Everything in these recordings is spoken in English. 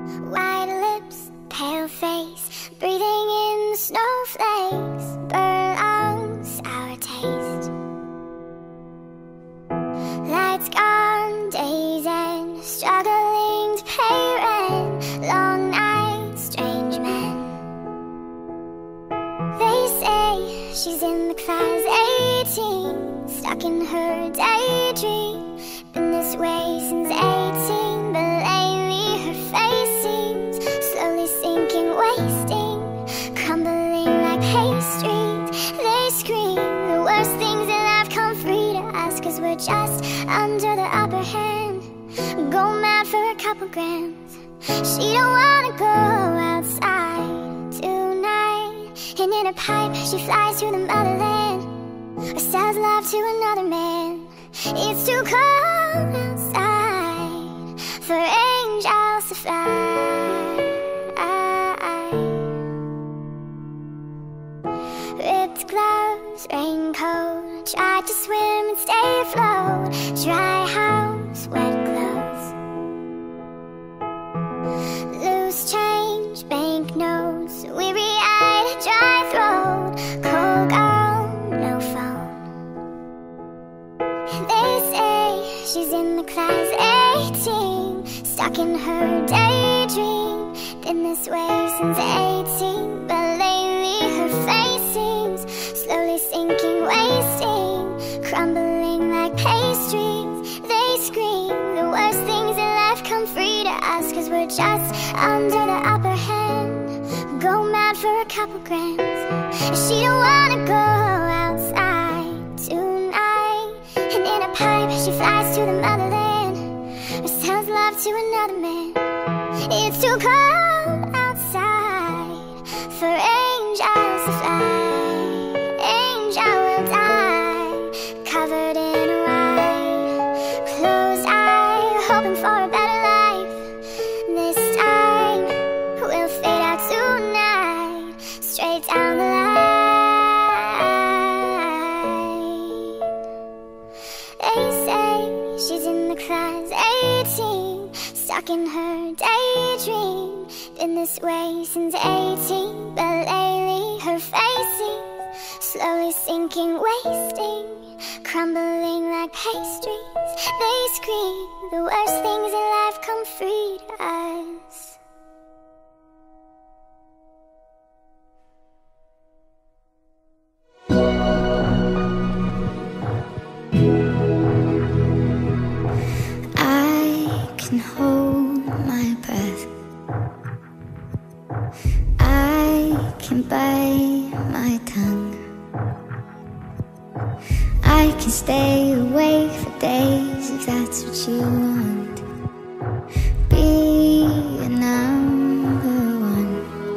White lips, pale face, breathing in the snowflakes, burnt lungs, sour taste. Lights gone, days end, struggling to pay rent, long nights, strange men. They say she's in the class 18, stuck in her daydream. Been this way since 18, but lately her face seems slowly sinking, wasting, crumbling like pastries. They scream the worst things in life come free to us, 'cause we're just under the upper hand. Go mad for a couple grams. She don't wanna go outside tonight, and in a pipe she flies to the motherland, or sells love to another man. It's too cold outside for angels to fly. Ripped gloves, raincoat, tried to swim and stay afloat. Dry house, wet clothes. Loose change, banknotes, weary-eyed, dry throat. Cold girl, no phone. They say she's in the class 18, stuck in her daydream. Been this way since 18, but lately her face seems slowly sinking, wasting, crumbling like pastries. They scream the worst things in life come free to us, 'cause we're just under the upper hand. Go mad for a couple grams. She don't wanna go outside tonight, and in a pipe she flies to the motherland, or sells love to another man. It's too cold outside for angels to fly. Angel will die, covered in white, closed eye, hoping for a better life. This time we'll fade out tonight, straight down the line. They say she's in the class 18, stuck in her daydream. Been this way since 18, but lately her face seems slowly sinking, wasting, crumbling like pastries. They scream the worst things in life come free to us. I can hold my breath, I can bite my tongue, I can stay awake for days if that's what you want. Be your number one.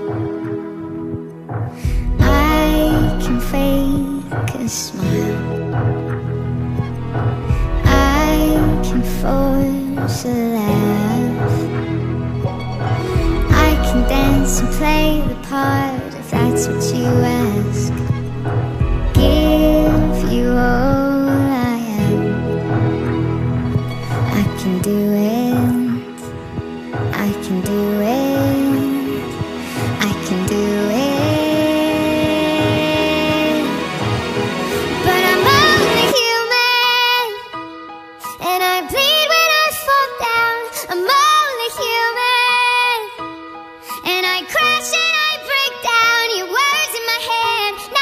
I can fake a smile, I can force a laugh, I can dance and play the part if that's what you ask. Give you all I am. I can do it, I can do it, I can do it. But I'm only human, and I bleed when I fall down. I'm only human, and I crash and I break down. Your words in my head,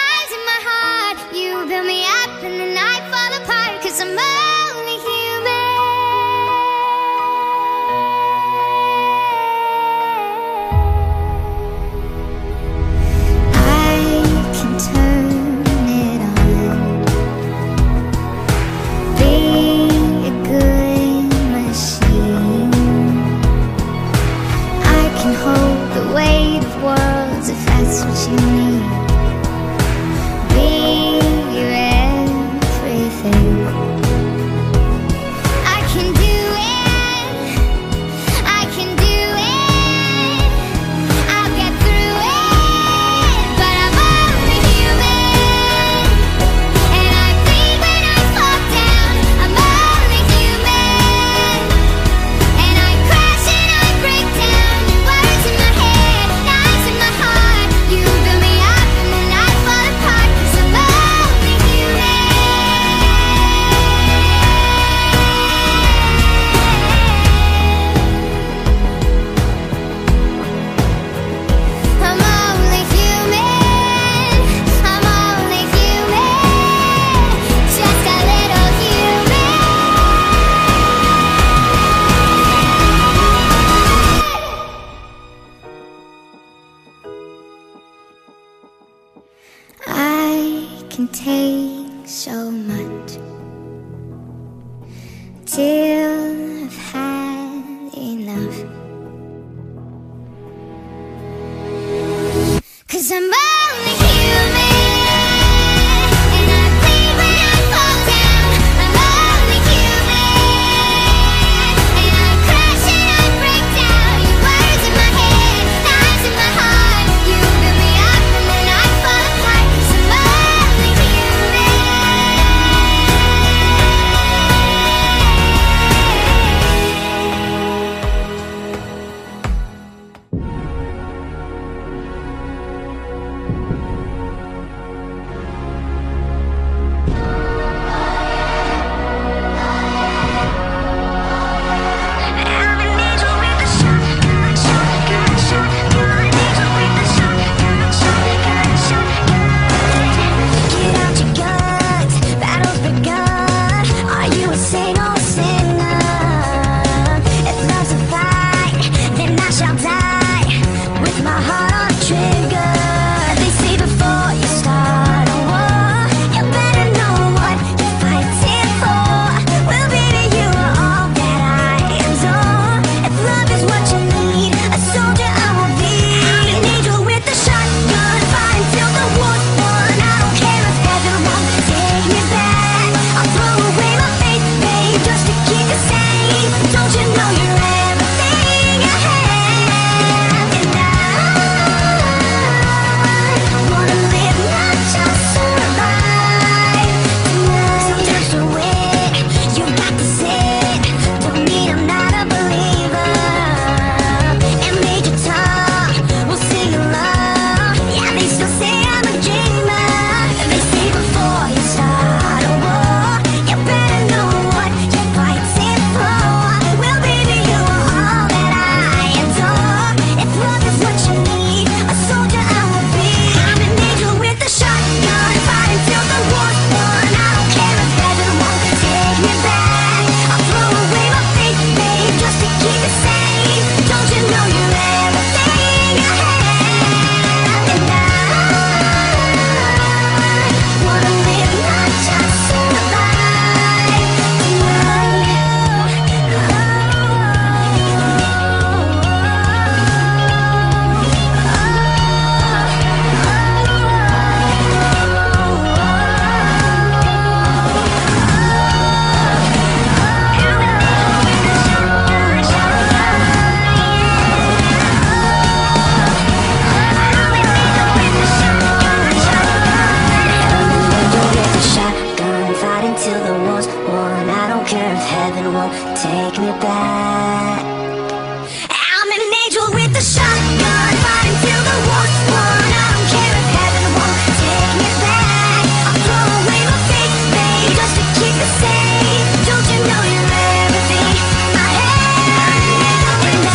one. I don't care if heaven won't take me back. I'm an angel with a shotgun, fighting till the war's won. I don't care if heaven won't take me back. I'll throw away my faith, babe, just to keep it safe. Don't you know you're everything I have? And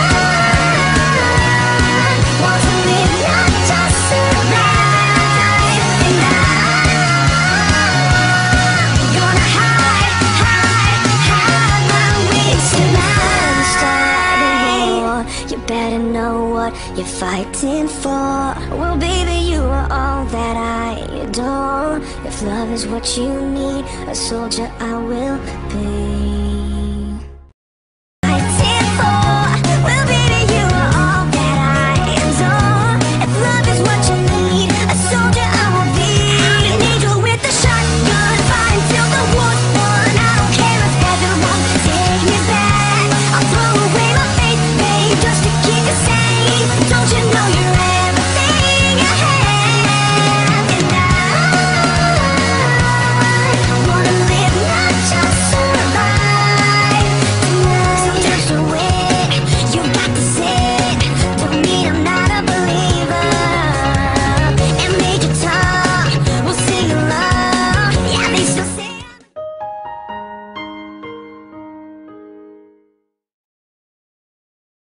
I want to live, not just survive. And I'm gonna hide my wings tonight. Start a war, you better know what you're fighting for. Well, baby, you are all that I adore. If love is what you need, a soldier I will be.